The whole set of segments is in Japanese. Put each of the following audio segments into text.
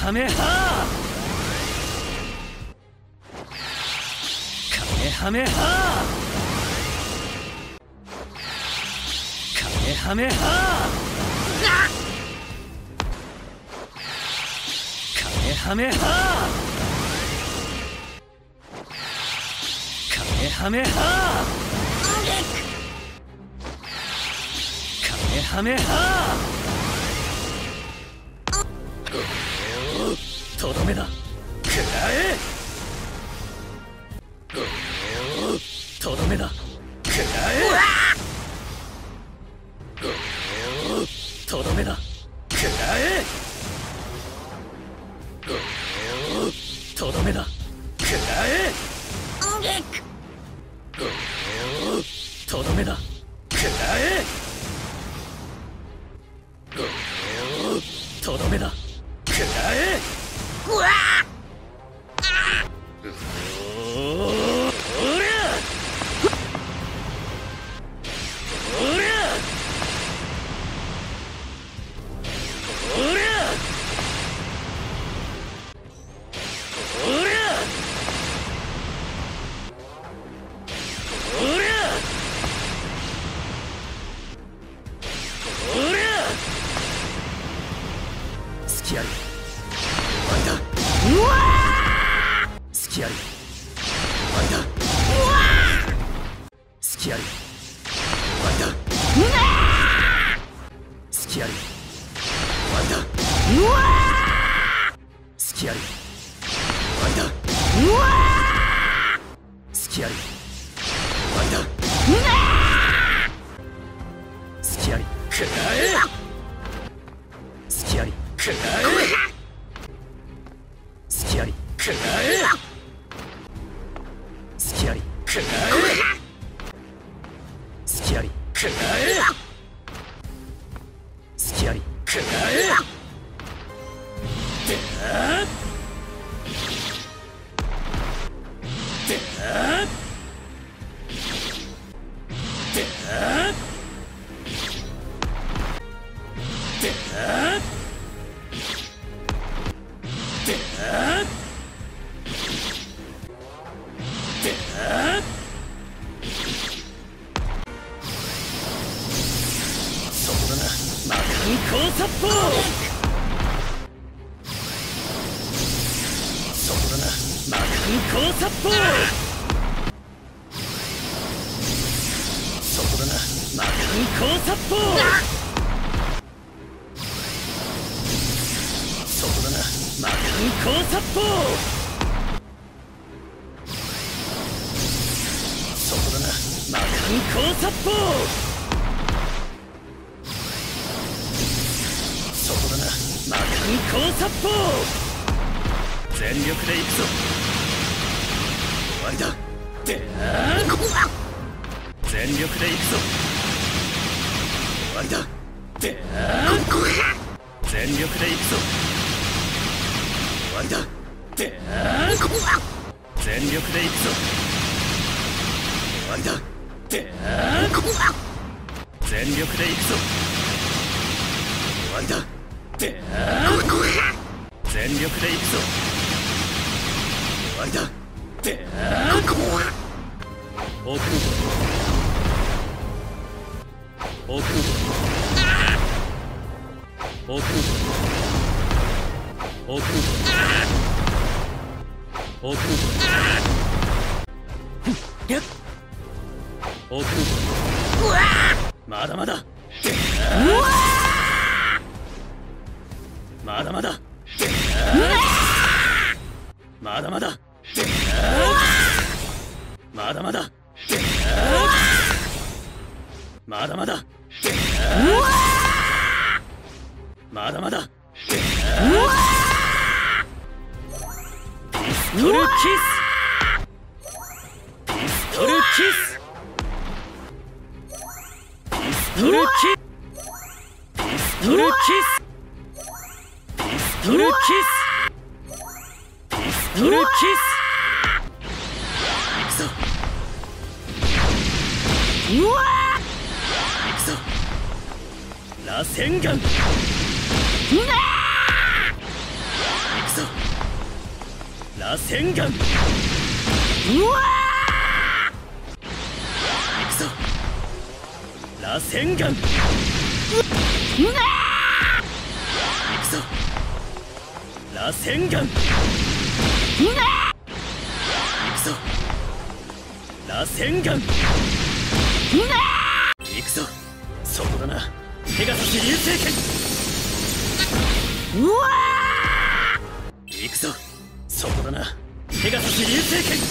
ハメハカメハメハカメハメハカメハメハカメハメハカメハメハとどめだ食らえとどめだ食らえとどめだ食らえとどめだ食らえとどめだ食らえとどめだ食らえうわまだまだまだまだまだまだまだまだまだまだまだまだピストルキスピストルキスピストルキスピストルキスピストルキスピストルキス行くぞうわ行くぞ螺旋丸行く螺旋丸。 うわ行くぞ。螺旋丸。 うわ行くぞ。螺旋丸。 うわ行くぞ。螺旋丸。 うわ行くぞ。そこだな。ペガサス流星拳。 うわ行くぞ。そこだな。ペガサス流星拳。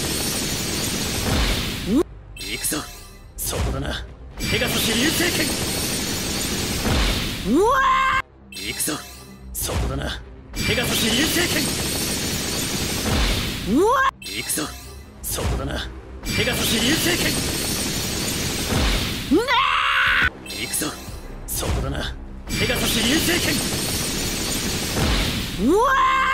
行くぞ。そこだな。ペガサス流星拳。 うわ行くぞ。そこだな。ペガサス流星拳。 うわ行くぞ。そこだな。ペガサス流星拳。 うわ行くぞ。そこだな。ペガサス流星拳。 うわ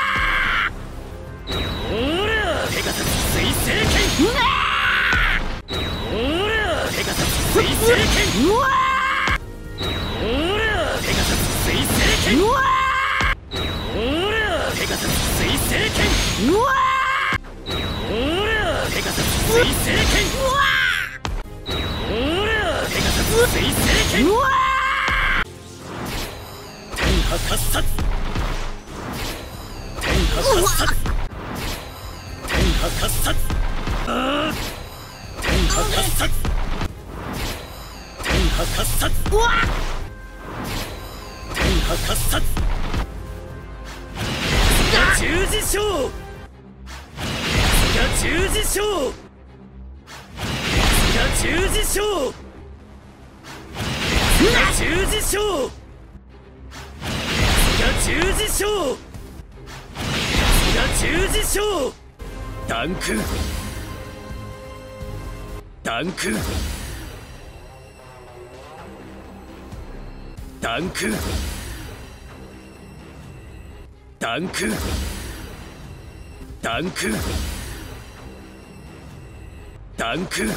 おらペガサス水星拳。 うわおらペガサス水星拳。 うわおらペガサス水星拳。 うわおらペガサス水星拳。 うわおらペガサス水星拳。おらペガサス水星拳。 うわ天下喝殺。天下喝殺。天下喝殺。天下喝殺。天下喝殺。 うわ天下喝殺。十字章。十字章。十字章。十字章。十字章。十字章。ダンク。ダンク。ダンク。ダンク。ダンク。ダンク。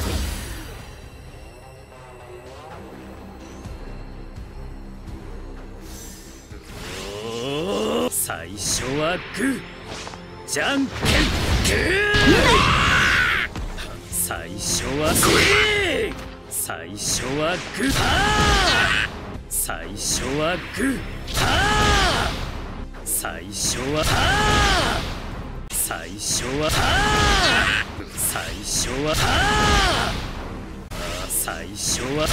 最初はグー、じゃんけんグー。最初はグー、最初はグー、最初はグー、最初は最初は最初は最初は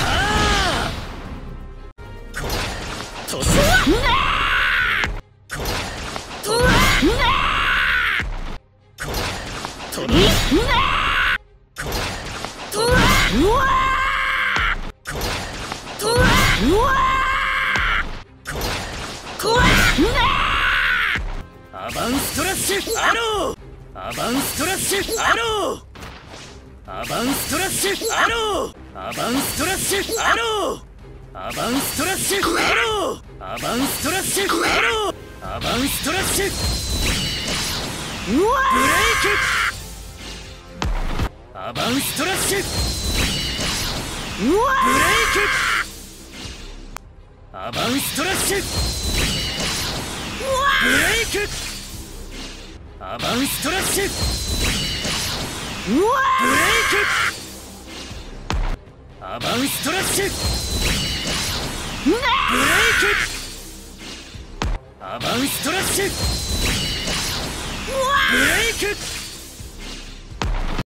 こうとすこうとこうとこうとうわこうとうわこううわアバンストラッシュアロー。アバンストラッシュアロー。アバンストラッシュアロー。アバンストラッシュアロー。アバンストラッシュアロー。アバンストラッシュアロー。アバンストラッシュうわブレイク。アバンストラッシュうわブレイク。アバンストラッシュブレイク。アバンストラッシュうわブレイク。アバンストラッシュブレイク。アバンストラッシュブレイク。